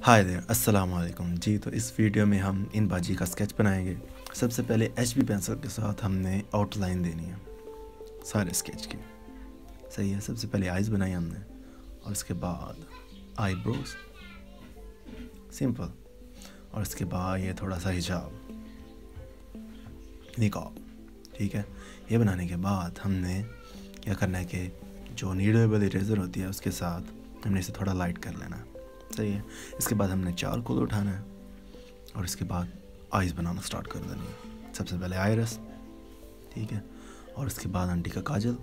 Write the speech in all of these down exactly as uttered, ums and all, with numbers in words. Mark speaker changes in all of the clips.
Speaker 1: Hi there, अस्सलाम वालेकुम जी। तो इस वीडियो में हम इन बाजी का स्केच बनाएंगे। सबसे पहले एच बी पेंसिल के साथ हमने आउटलाइन देनी है सारे स्केच की। सही है। सबसे पहले आइज़ बनाई हमने और इसके बाद आईब्रोज, सिंपल। और इसके बाद ये थोड़ा सा हिजाब, निकाब। ठीक है। ये बनाने के बाद हमने क्या करना है कि जो नीडेबल इरेजर होती है उसके साथ हमने इसे थोड़ा लाइट कर लेना है। सही है। इसके बाद हमने चारकोल उठाना है और इसके बाद आइज़ बनाना स्टार्ट कर देनी है। सबसे पहले आइरस, ठीक है, और इसके बाद आंटी का काजल।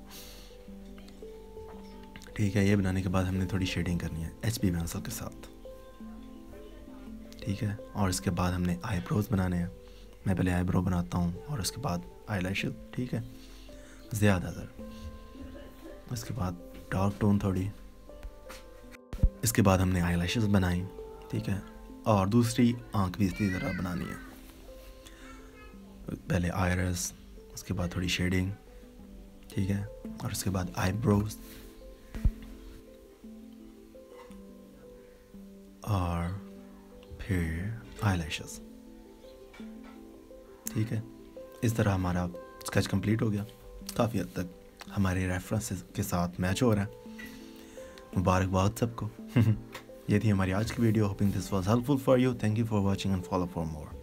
Speaker 1: ठीक है। ये बनाने के बाद हमने थोड़ी शेडिंग करनी है एच बी पेंसिल के साथ। ठीक है। और इसके बाद हमने आईब्रोज बनाने हैं। मैं पहले आईब्रो बनाता हूँ और उसके बाद आई लैशेस। ठीक है, ज़्यादातर। उसके बाद डार्क टोन थोड़ी। इसके बाद हमने आई लैशेस बनाई। ठीक है। और दूसरी आंख भी इसी तरह बनानी है। पहले आयरस, उसके बाद थोड़ी शेडिंग। ठीक है। और उसके बाद आईब्रोज और फिर आई लैशेस। ठीक है। इस तरह हमारा स्केच कंप्लीट हो गया। काफ़ी हद तक हमारे रेफरेंसेस के साथ मैच हो रहा है। मुबारकबाद सबको। ये थी हमारी आज की video. Hoping this was helpful for you. Thank you for watching and follow for more.